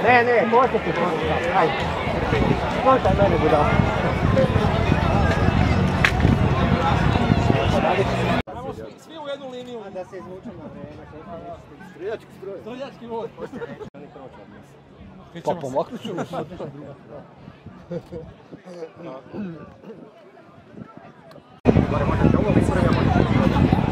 Ne, koče ti koče. Ajde. Kočaj mene budala. Svi u jednu liniju. A da se izvučem na vreme. Streljački stroj. Streljački vod. Pa pomaknut ću. Gore možete ovo, vi prvi, a možete